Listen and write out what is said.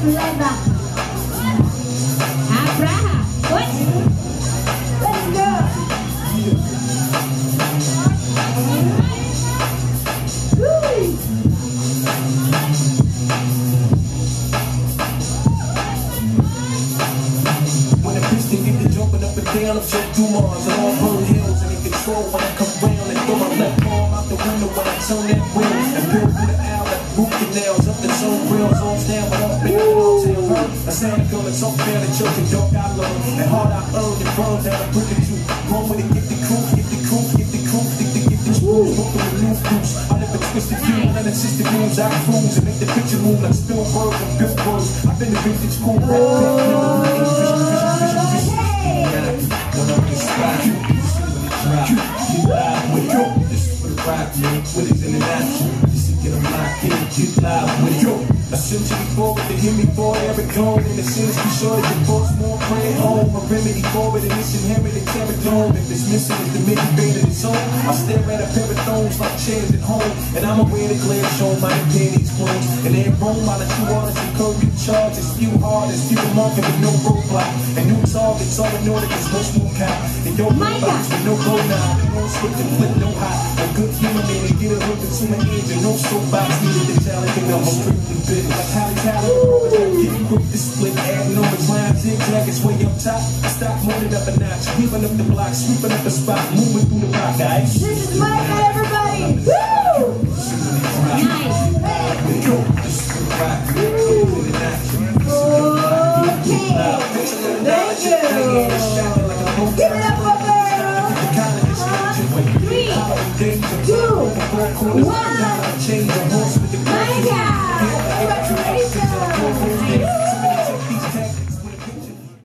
Leva. Abraha. What? Let's go. When the piston get to jumping up and down, I'm so through Mars and all bird hills and in control when I come round and throw my left arm out the window when I turn that wheel and build through the aisle like root canals up the zone grills all stand but up in the hotel hurt. I sound a girl that's up down the church and dark I learn and hard I earn and burn down a brick or two. Run with it, get the crew, get the crew, get the crew, get the screws, hook them with new crews. I live in twisted view and unassisted moves. I cruise and make the picture move like Spielberg and Bill Burrs. I've been the vintage cool rap when it's international, this is get a lock in, get live with it. Yo, essentially forward to hear me for every cone, and the sins be sure that your folks more praying home. A remedy forward and it's inherited terradome. If it's missing, it's the mini bait of its own. I stare at a pair of thrones like chairs at home, and I'm aware the glare show my these clothes. And they're Rome, while the two artists incur new charges. Few hard as few market with no roadblock. And new targets, all in order, there's no smoke out. And yo, box with no go now. No slip and flip, no hot. A good human man and get a hook into my ears and no soapbox needed the talent and I'm strictly bit like Halle Talent. Get quick to split, adding on the grind, zigzag is way up top. I stop moving up a notch, weaving up the block, sweeping up the spot, moving through the rock, guys. This is my everybody.